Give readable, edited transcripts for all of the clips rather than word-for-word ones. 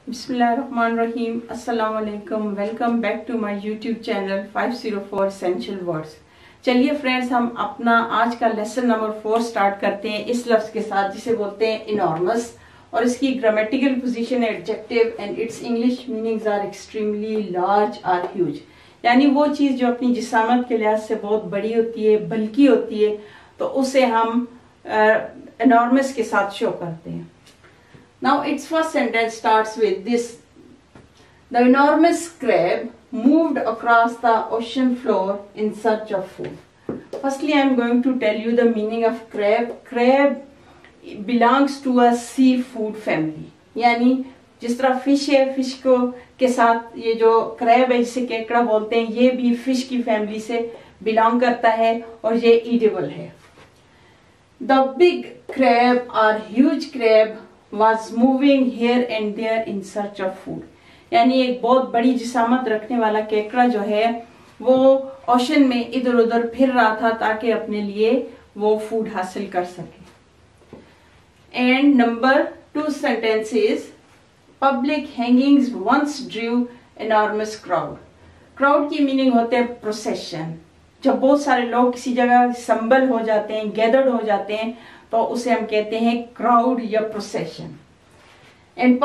बिस्मिल्लाहिर्रहमानिर्रहीम, अस्सलाम वालेकुम। Welcome back to my YouTube channel 504 essential words. चलिए फ्रेंड्स, हम अपना आज का लेसन नंबर 4 स्टार्ट करते हैं इस लफ्ज के साथ जिसे बोलते हैं इनॉर्मस, और इसकी ग्रामेटिकल पोजीशन है adjective and its English meanings are extremely large or huge. यानी वो चीज जो अपनी जिसामत के लिहाज से बहुत बड़ी होती है, बल्कि होती है, तो उसे हम इनॉर्मस के साथ शो करते हैं। Now its first sentence starts with this: the enormous crab moved across the ocean floor in search of food. Firstly, I am going to tell you the meaning of crab. Crab belongs to a seafood family. यानी जिस तरह fish है, fish को के साथ ये जो crab है जिसे केकड़ा बोलते हैं, ये भी फिश की फैमिली से बिलोंग करता है और ये ईडेबल है। The big crab or huge crab was moving here and there in search of food. यानी एक बहुत बड़ी जिसामत रखने वाला केकड़ा जो है वो ओशन में इधर उधर फिर रहा था ताकि अपने लिए वो फूड हासिल कर सके। And number 2 sentence is public hangings once drew enormous crowd. Crowd की मीनिंग होते हैं प्रोसेशन। जब बहुत सारे लोग किसी जगह संबल हो जाते हैं, गैदर्ड हो जाते हैं, तो उसे हम कहते हैं क्राउड या procession. And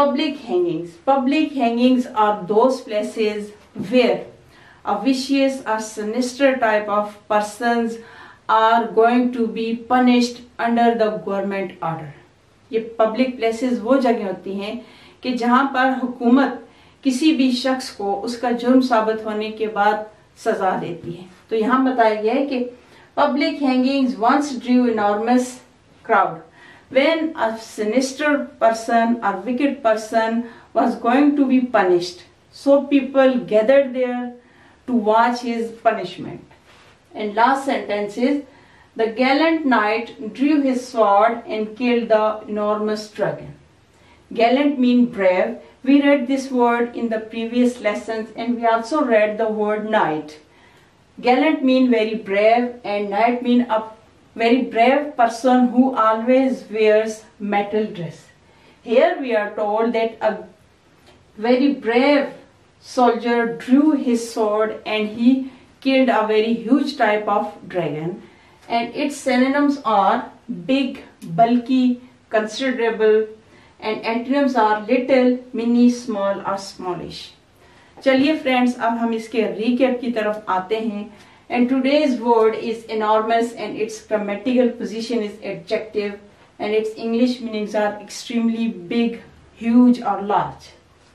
public hangings are those places where a vicious और sinister type of persons are going to be punished under the government order. ये पब्लिक प्लेसेस वो जगह होती हैं कि जहां पर हुकूमत किसी भी शख्स को उसका जुर्म साबित होने के बाद सजा देती है। तो यहाँ बताया गया है कि public hangings once drew enormous crowd when a sinister person or wicked person was going to be punished, so people gathered there to watch his punishment. And last sentence is the gallant knight drew his sword and killed the enormous dragon. Gallant mean brave. We read this word in the previous lessons, and we also read the word knight. Gallant mean very brave, and knight mean a very brave person who always wears metal dress. Here we are told that a very brave soldier drew his sword and he killed a very huge type of dragon, and its synonyms are big, bulky, considerable, and antonyms are little, mini, small or smallish. चलिए friends, अब हम इसके recap की तरफ आते हैं। And today's word is enormous and its grammatical position is adjective and its English meanings are extremely big, huge or large.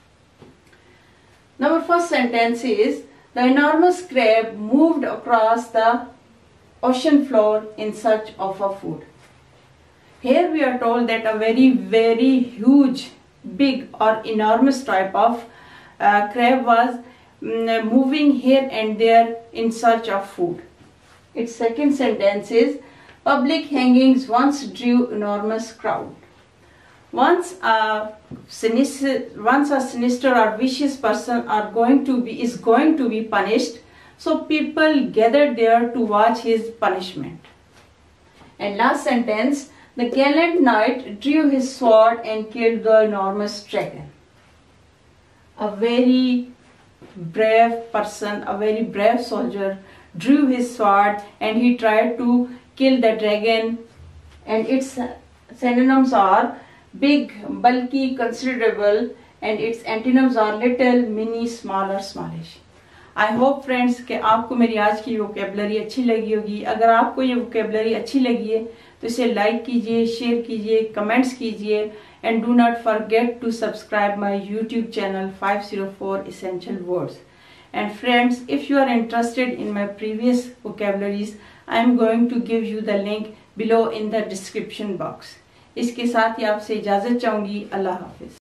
Now our first sentence is the enormous crab moved across the ocean floor in search of a food. Here we are told that a very huge, big or enormous type of crab was moving here and there in search of food. Its second sentence is public hangings once drew enormous crowd. Once a sinister or vicious person is going to be punished, so people gathered there to watch his punishment. And last sentence, the gallant knight drew his sword and killed the enormous dragon. A very brave person, a very brave soldier drew his sword and he tried to kill the dragon, and its synonyms are big, bulky, considerable, and its antonyms are little, mini, small or smallish. I hope friends कि आपको मेरी आज की vocabulary अच्छी लगी होगी। अगर आपको ये वोकैबुलरी अच्छी लगी है तो इसे लाइक कीजिए, शेयर कीजिए, कमेंट्स कीजिए, and do not forget to subscribe my YouTube channel 504 Essential Words. And friends, if you are interested in my previous vocabularies, I am going to give you the link below in the description box. इसके साथ ही आपसे इजाजत चाहूंगी। अल्लाह हाफिज।